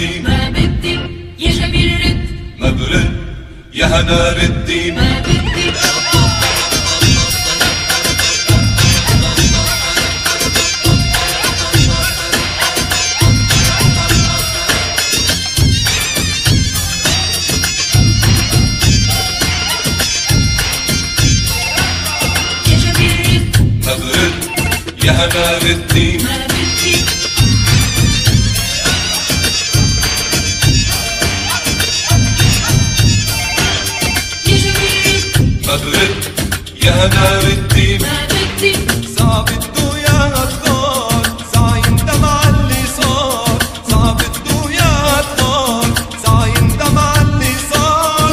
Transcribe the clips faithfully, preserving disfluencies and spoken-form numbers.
الدين ما بدي يا جميل رد ما برد يا هنار الدين ما بدي يا جميل رد ما برد يا هنار الدين ما بدي يا جميل رد ما برد يا هنار الدين ما بدي صعب الدنيا هتطار صايم دمع اللي صار صعب الدنيا هتطار صايم دمع اللي صار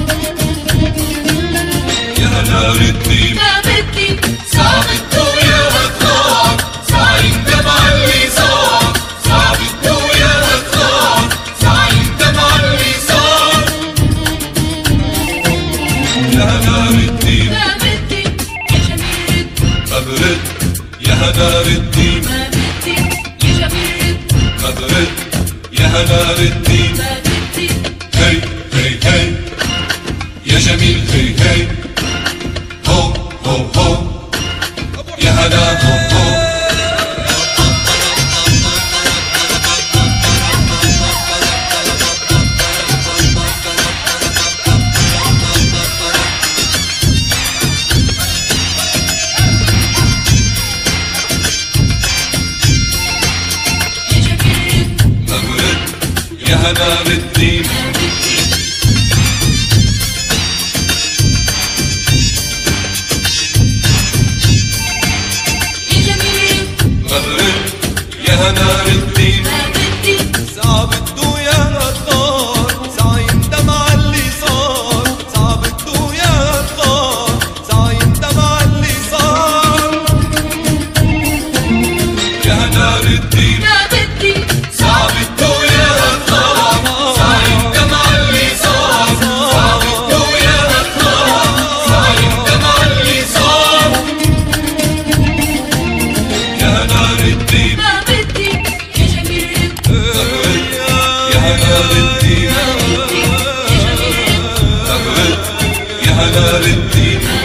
يا هنار الدين ما بدي صعب الدنيا هتطار صايم دمع اللي صار صعب الدنيا هتطار صايم دمع اللي صار يا هنار الدين ما بدي يا جميل رد ما برد يا هنار الدين ما بدي يا جميل رد ما برد يا هنار الدين ما بدي هي هي هي يا جميل هي هي هو هو هو يا هلا هو هو يا جميل رد ما برد يا هنار الدين ما بدي يا جميل رد ما برد يا هنار الدين ما بدي صعب الدنيا هتطار صايم دمع اللي صار صعب الدنيا هتطار صايم دمع اللي صار يا هنار الدين ما بدي صعب الدنيا هتطار صايم دمع اللي صار صعب الدنيا هتطار صايم دمع اللي صار يا هنار الدين ما بدي يا جميل رد يا هنار الدين ما بدي يا جميل رد يا هنار الدين